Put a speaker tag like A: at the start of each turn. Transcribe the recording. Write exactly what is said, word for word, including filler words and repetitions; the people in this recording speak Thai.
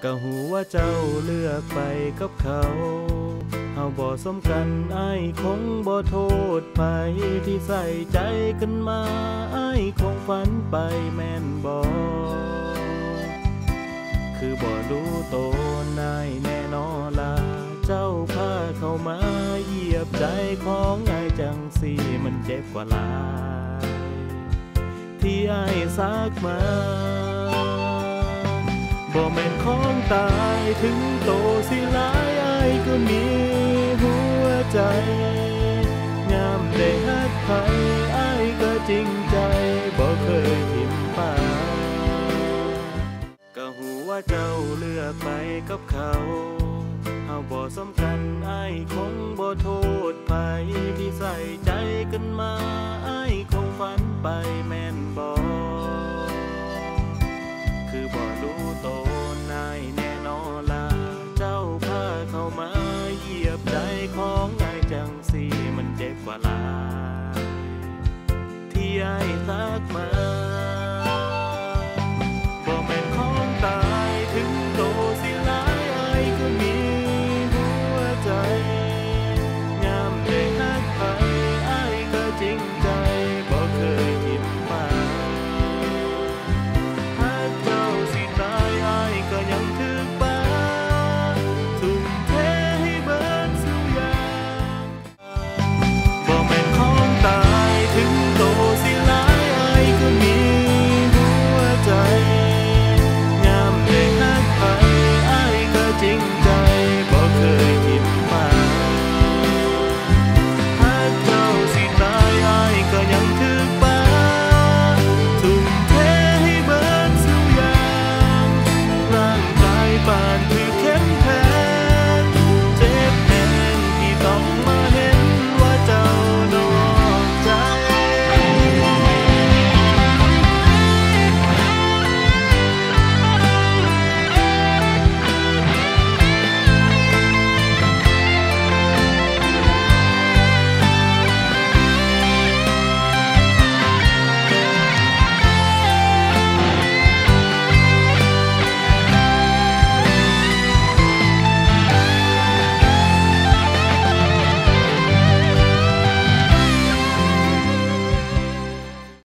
A: ก็หูว่าเจ้าเลือกไปกับเขาเฮาบ่สมกันอ้ายคงบ่โทษไผที่ใส่ใจกันมาอ้ายคงฝันไปแม่นบ่คือบ่รู้โตนายแน่นอนล่ะเจ้าพาเข้ามาเหยียบใจของอ้ายจังสิมันเจ็บกว่าหลายที่อ้ายซักมาบ่แม่นของตายถึงโตสิหลายอ้ายก็มีหัวใจยามได้ฮักใครอ้ายก็จริงใจบ่เคยทิมไปก็หูว่าเจ้าเลือกไปกับเขาเฮาบ่สำคัญอ้ายคงบ่โทษไผที่ใส่ใจกันมาอ้ายคงฝันไปแม่นบ่คือบ่รู้โตนายแน่นอนล่ะเจ้าพาเข้ามาเหยียบใจของอ้ายจังสิมันเจ็บกว่าหลายที่อ้ายทักมา